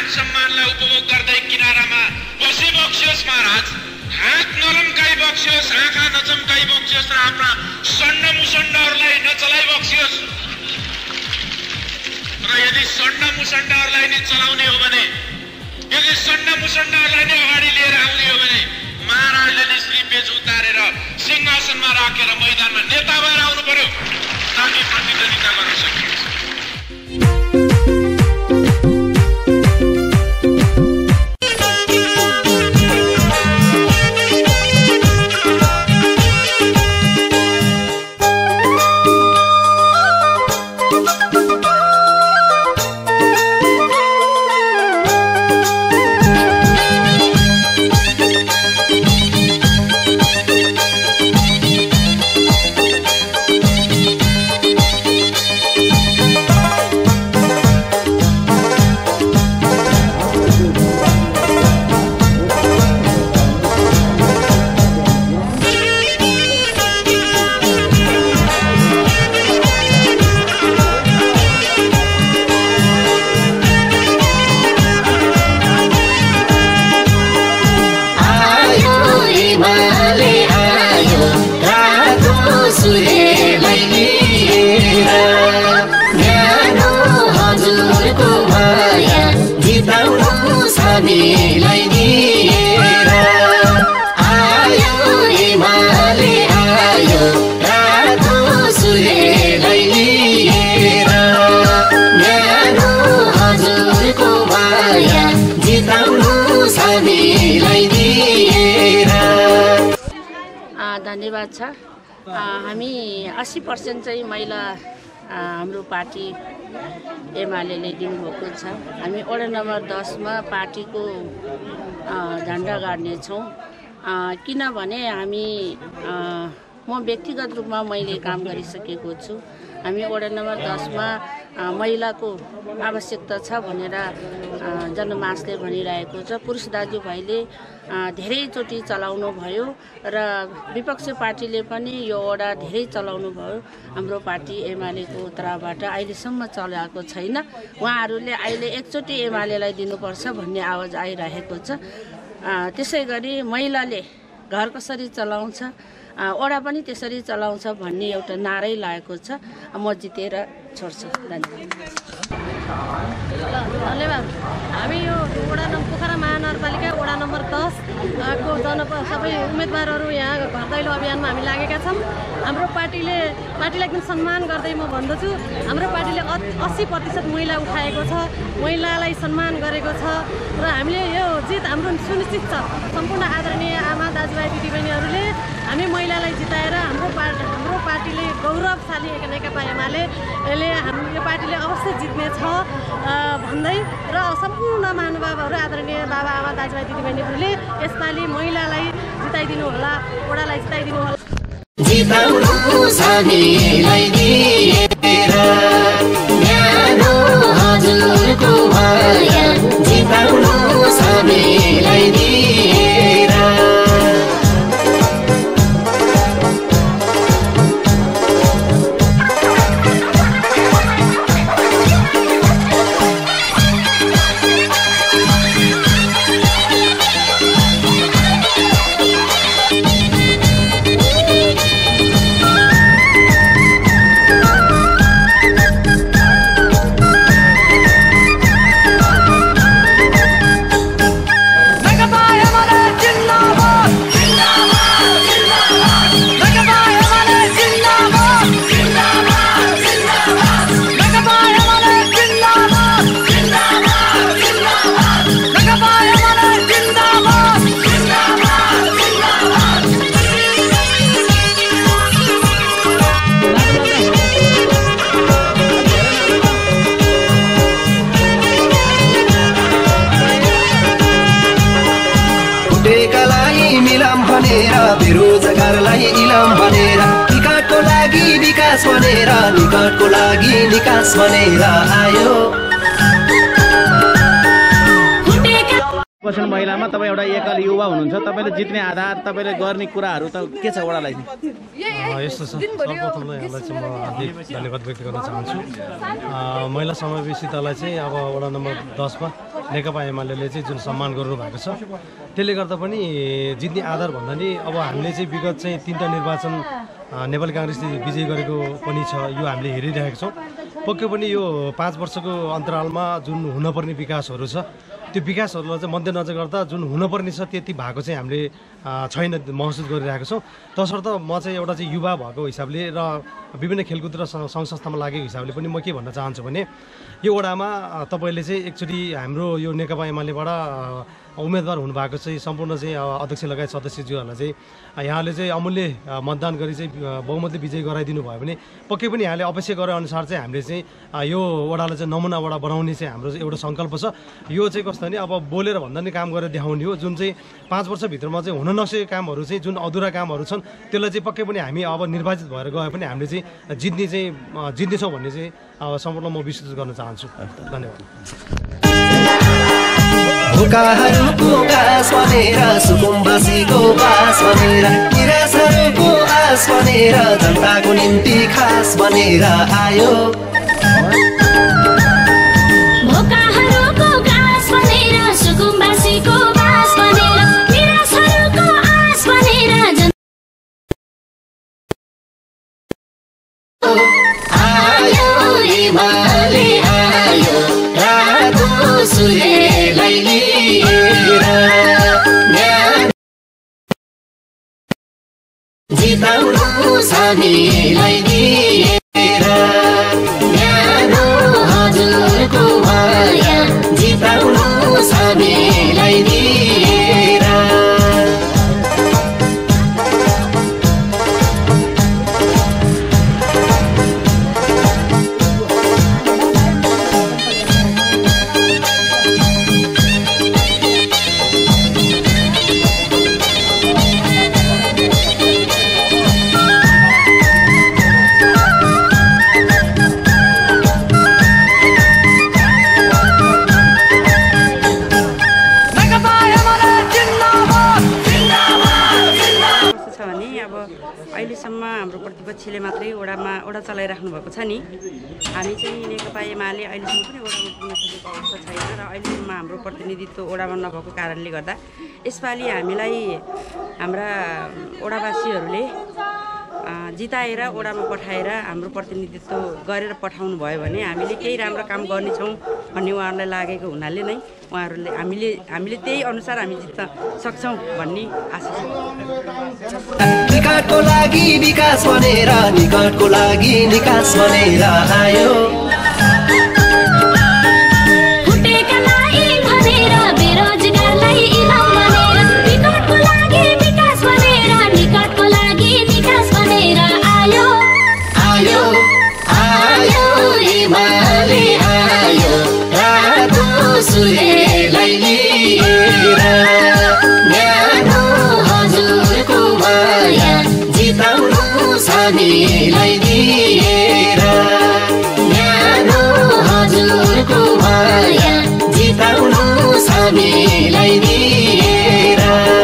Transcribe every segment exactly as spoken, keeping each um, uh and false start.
मान सम्मानलाई उपभोग गर्दै किनारामा बसिबक्सियोस् महाराज। हात नलम्काइ बक्सियोस्, आँखा नचम्काइ बक्सियोस् र आफ्ना सण्ड मुसण्डहरूलाई नचलाइ बक्सियोस्। र यदि सण्ड मुसण्डहरूलाई नै चलाउने हो भने, यदि सण्ड मुसण्डहरूलाई नै अगाडि लिएर आउने हो भने महाराजले नै श्री पेज उतारेर सिंहासनमा राखेर मैदानमा नेता भएर आउनु पर्यो, ताकि प्रतिद्वन्दिता गर्न सकिन्छ। धन्यवाद छ। हामी अस्सी पर्सेन्ट चाहिँ महिला हाम्रो पार्टी एमाले दिनुभएको छ। हामी वडा नम्बर दसमा पार्टीको झन्डा गाड्नेछौँ, किनभने हामी म व्यक्तिगत रूपमा मैले काम गरिसकेको छु। हामी वडा नम्बर दसमा महिलाको आवश्यकता छ भनेर जनमासले भनिरहेको छ। पुरुष दाजुभाइले धेरैचोटि चलाउनु भयो र विपक्षी पार्टीले पनि यो वडा धेरै चलाउनु भयो। हाम्रो पार्टी एमालेको तर्फबाट अहिलेसम्म चलाएको छैन। उहाँहरूले अहिले एकचोटि एमालेलाई दिनुपर्छ भन्ने आवाज आइरहेको छ। त्यसै गरी महिलाले घर कसरी चलाउँछ, वडा पनि त्यसरी चलाउँछ भन्ने एउटा नारै लागेको छ। म जितेर छोड्छु। धन्यवाद। हामी यो वडा नम्बर पोखरा महानगरपालिका वडा नम्बर दस को जन सबै उम्मेदवारहरू यहाँ घर दैलो अभियानमा हामी लागेका छौँ। हाम्रो पार्टीले पार्टीलाई एकदम सम्मान गर्दै म भन्दछु, हाम्रो पार्टीले अस्सी प्रतिशत महिला उठाएको छ, महिलालाई सम्मान गरेको छ र हामीले यो जित हाम्रो सुनिश्चित छ। सम्पूर्ण आदरणीय आमा दाजुभाइ दिदीबहिनीहरूले हामी महिलालाई जिताएर हाम्रो पार्टी हाम्रो पार्टीले गौरवशाली नेकपा एमाले यसले हाम्रो यो पार्टीले अवश्य जित्ने छ भन्दै र सम्पूर्ण महानुभावहरू आदरणीय बाबा आमा दाजुभाइ दिदीबहिनीहरूले यसपालि महिलालाई जिताइदिनु होला, वडालाई जिताइदिनु होला। बेरोजगारलाई इलाम भनेर, निकटको लागि विकास भनेर, निकटको लागि निकास भनेर आयो। पर्सेन्ट महिलामा तपाईँ एउटा एकल युवा हुनुहुन्छ, तपाईँले जित्ने आधार, तपाईँले गर्ने कुराहरू त के छ वडालाई? यस्तो छ, सर्वप्रथम यसलाई चाहिँ म हार्दिक धन्यवाद व्यक्त गर्न चाहन्छु। महिला समावेशितालाई चाहिँ अब वडा नम्बर दसमा नेकपा एमाले चाहिँ जुन सम्मान गर्नु भएको छ त्यसले गर्दा पनि जित्ने आधार भन्दा नि अब हामीले चाहिँ विगत चाहिँ तीनटा निर्वाचन नेपाली काङ्ग्रेसले विजय गरेको पनि छ, यो हामीले हेरिरहेका छौँ। पक्कै पनि यो पाँच वर्षको अन्तरालमा जुन हुनपर्ने विकासहरू छ त्यो विकासहरूलाई चाहिँ मध्यनजर गर्दा जुन हुनुपर्ने छ त्यति भएको चाहिँ हामीले छैन महसुस गरिरहेको छौँ। तसर्थ म चाहिँ एउटा चाहिँ युवा भएको हिसाबले र विभिन्न खेलकुद र सङ्घ संस्थामा लागेको हिसाबले पनि म के भन्न चाहन्छु भने यो वडामा तपाईँले चाहिँ एकचोटि हाम्रो यो नेकपा एमालेबाट उम्मेदवार हुनुभएको चाहिँ सम्पूर्ण चाहिँ अध्यक्ष लगायत सदस्यज्यूहरूलाई चाहिँ यहाँले चाहिँ अमूल्य मतदान गरी चाहिँ बहुमतले विजय गराइदिनु भयो भने पक्कै पनि यहाँले अपेक्षा गरे अनुसार चाहिँ हामीले चाहिँ यो वडालाई चाहिँ नमुना वडा बनाउने चाहिँ हाम्रो एउटा सङ्कल्प छ। यो चाहिँ कस्तो भने अब बोलेर भन्दा नि काम गरेर देखाउने हो। जुन चाहिँ पाँच वर्षभित्रमा चाहिँ हुन नसकेको कामहरू चाहिँ जुन अधुरा कामहरू छन् त्यसलाई चाहिँ पक्कै पनि हामी अब निर्वाचित भएर गए पनि हामीले चाहिँ जित्ने चाहिँ जित्नेछौँ भन्ने चाहिँ सम्पूर्ण म विश्वास गर्न चाहन्छु। धन्यवाद। ढोकाहरूको घाँस बनेर सुकुम्बासीको बास बनेर निराशाहरूको आस बनेर जनताको निम्ति खास बनेर आयो। ढोकाहरूको घाँस बनेर सुकुम्बासीको बास बनेर निराशाहरूको आस बनेर आयो एमाले आयो रातो सूर्यलाई लिएर जिताउनुहोस् हामीलाई दिएर न्यानो हजुरको माया जिताउनुहोस् हामीलाई दिएर। अहिलेसम्म हाम्रो प्रतिपक्षले मात्रै वडामा वडा चलाइराख्नु भएको छ नि। हामी चाहिँ नेकपा एमाले अहिलेसम्म पनि वडामा पुग्न सकेको अवस्था छैन र अहिलेसम्म हाम्रो प्रतिनिधित्व वडामा नभएको कारणले गर्दा यसपालि हामीलाई हाम्रा वडावासीहरूले जिताएर वडामा पठाएर हाम्रो प्रतिनिधित्व गरेर पठाउनु भयो भने हामीले केही राम्रो काम गर्नेछौँ भन्ने उहाँहरूलाई लागेको हुनाले नै उहाँहरूले हामीले हामीले त्यही अनुसार हामी जित्न सक्छौँ भन्ने आशा छ। निकटको लागि विकास बनेर निकटको लागि निकास बनेर आयो। फुटेका लागि भनेर बेरोजगारलाई इनाम बनेर निकटको लागि विकास बनेर निकटको लागि निकास बनेर आयो। आयो आयो एमाले आयो रातो सूर्यलाई लिएर न्यानो हजुरको माया जिताउनुहोस् हामीलाई दिएर न्यानो हजुरको माया जिताउनुहोस् हामीलाई दिएर।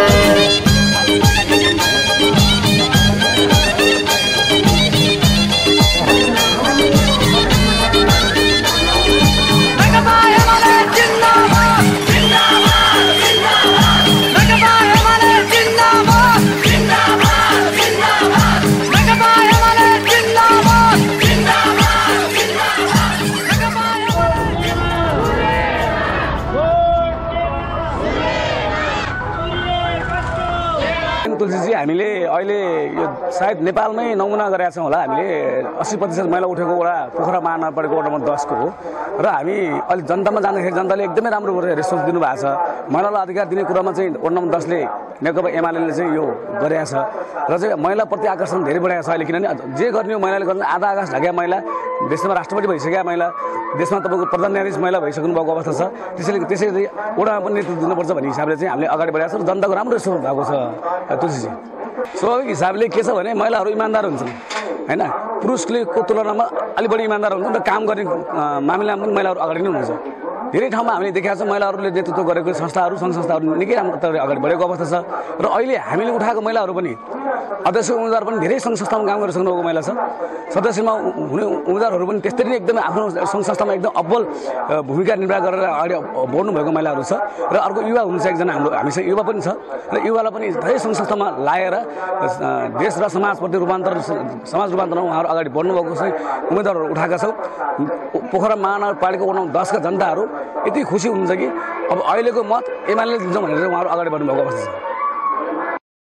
तुलसीजी हामीले अहिले यो सायद नेपालमै नमुना गरेका छौँ होला। हामीले अस्सी प्रतिशत महिला उठेको वडा पोखरा महानगरपालिका वडा नम्बर दसको हो र हामी अहिले जनतामा जाँदाखेरि जनताले एकदमै राम्रो रेस्पोन्स दिनुभएको छ। महिलालाई अधिकार दिने कुरामा चाहिँ वडा नम्बर दसले नेकपा एमाले चाहिँ यो गरेका छ र चाहिँ महिलाप्रति आकर्षण धेरै बढाएको छ अहिले। किनभने जे गर्ने हो महिलाले गर्ने आधा आकाश ढाकेका महिला, देशमा राष्ट्रपति भइसकेका महिला, देशमा तपाईँको प्रधान न्यायाधीश महिला भइसक्नु भएको अवस्था छ। त्यसैले त्यसैले वडामा पनि नेतृत्व दिनुपर्छ भन्ने हिसाबले चाहिँ हामीले अगाडि बढाएको छ र जनताको राम्रो रेस्पोन्स भएको छ। तुलसीजी स्वाभाविक हिसाबले के छ भने महिलाहरू इमान्दार हुन्छन् होइन, पुरुषले को तुलनामा अलिक बढी इमान्दार हुन्छन् र काम गर्ने मामिलामा पनि महिलाहरू अगाडि नै हुनुहुन्छ। धेरै ठाउँमा हामीले देखेका छौँ महिलाहरूले नेतृत्व गरेको संस्थाहरू सङ्घ संस्थाहरू निकै राम्रो तरिकाले अगाडि बढेको अवस्था छ र अहिले हामीले उठाएको महिलाहरू पनि अध्यक्ष उम्मेदवार पनि धेरै सङ्घ संस्थामा काम गरिसक्नु भएको महिला छ सदस्यमा हुने उम्मेदवारहरू पनि त्यस्तै नै एकदमै आफ्नो सङ्घ संस्थामा एकदम अब्बल भूमिका निर्वाह गरेर अगाडि बढ्नु भएको महिलाहरू छ र अर्को युवा हुनुहुन्छ एकजना हाम्रो हामीसँग युवा पनि छ र युवालाई पनि धेरै सङ्घ संस्थामा लाएर देश र समाजप्रति रूपान्तर समाज रूपान्तरमा उहाँहरू अगाडि बढ्नुभएको चाहिँ उम्मेदवारहरू उठाएका छौँ पोखरा महानगरपालिका वडा नम्बर दसका जनताहरू यति खुसी हुनुहुन्छ कि अब अहिलेको मत एमाले दिन्छौँ भनेर उहाँहरू अगाडि बढ्नुभएको अवस्था छ।